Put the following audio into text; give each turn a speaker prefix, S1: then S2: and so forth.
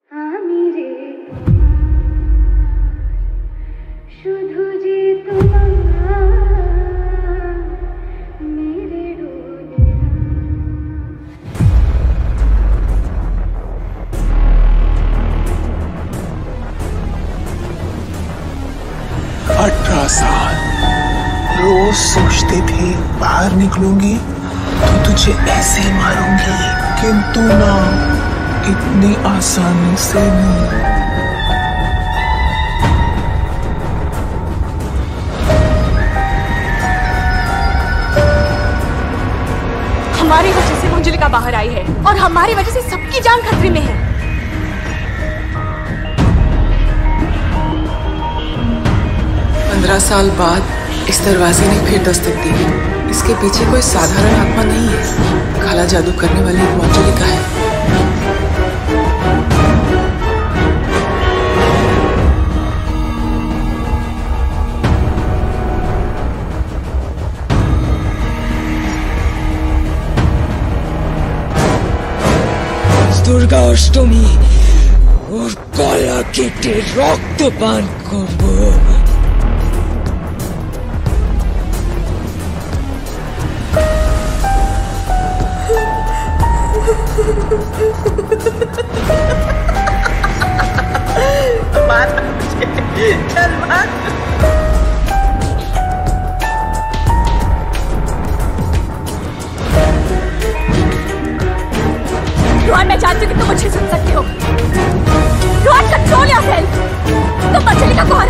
S1: साल रोज सोचते थे बाहर निकलूंगी तो तुझे ऐसे मारूंगी, किंतु ना इतनी आसानी से नहीं।
S2: हमारी वजह से मंजुलिका बाहर आई है और हमारी वजह से सबकी जान खतरे में है।
S3: 15 साल बाद इस दरवाजे ने फिर दस्तक दी। इसके पीछे कोई साधारण आत्मा नहीं है, काला जादू करने वाली एक मंजुलिका है।
S4: দুর্গা অষ্টমী ওর গলা কেটে রক্ত পান করব।
S3: चल मार।
S2: रोहन, मैं जानती हूँ कि तुम मुझे सुन सकते हो। Rohan, control yourself. तुम मंजुलिका को